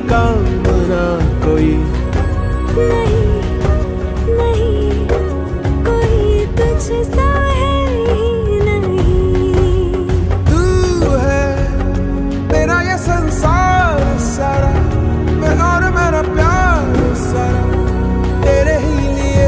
काम ना कोई। नहीं नहीं कोई तुझसा है ही नहीं। तू है मेरा ये संसार सारा, मैं और मेरा प्यार सारा तेरे ही लिए।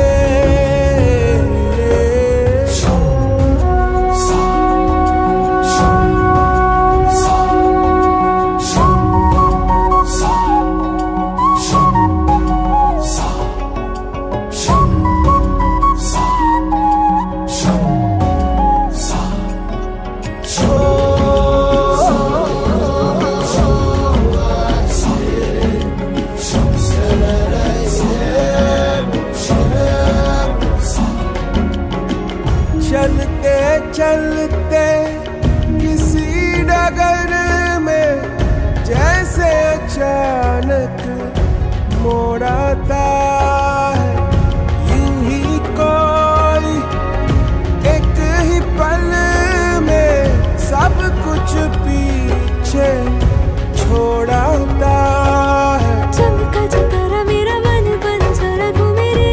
चलते चलते किसी डगर में जैसे अचानक मोड़ आता है, यूं ही कोई एक ही पल में सब कुछ पीछे छोड़ आता है। चमका जो तारा मेरा मन बन जरा घूमे रे।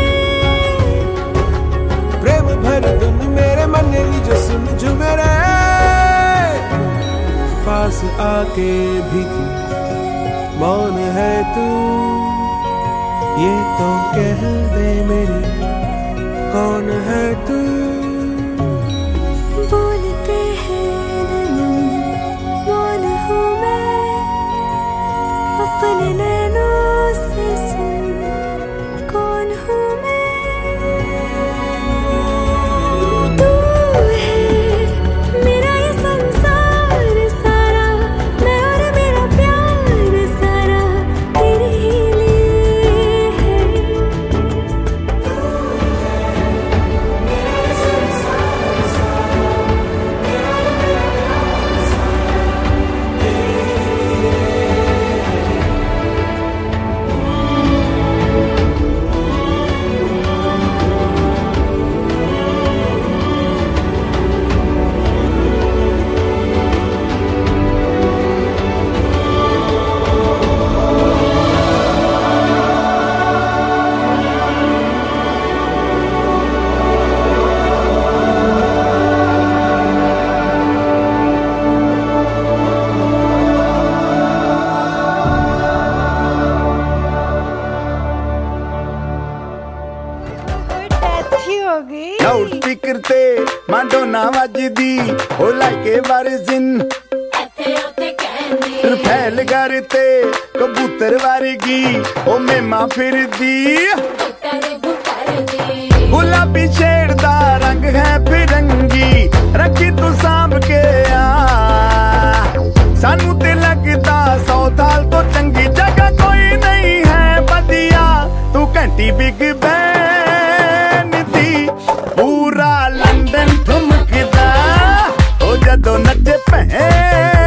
प्रेम भर धुन मेरे मन लीजो सुन झूमे रे। पास आके भी तू मौन है तू, ये तो कह दे मेरी कौन है तू। बोलते हैं नैनन मौन हूँ मैं, अपने नैनों से सुन कौन हूँ मैं। तू है मेरा ये संसार सारा, मैं और मेरा प्यार सारा तेरे ही लिए है। तू है मेरा ये संसार सारा, मैं और मेरा प्यार सारा तेरे ही लिए है। लाउड स्पीकर ते माडोना वजदी, ओ लाइके वारिजिन फैल करते कबूतर वारगी, ओ मेमा फिरदी। गुलाबी शेड दा रंग है फिरंगी, रखी तू सांभ के आ, सानू ते लगदा 100 साल तो चंगी। जगह कोई नहीं है बदिया, तू घंटी बिग बैन दी, पूरा लंदन ठुमकदा ओ जदों नचे भैन।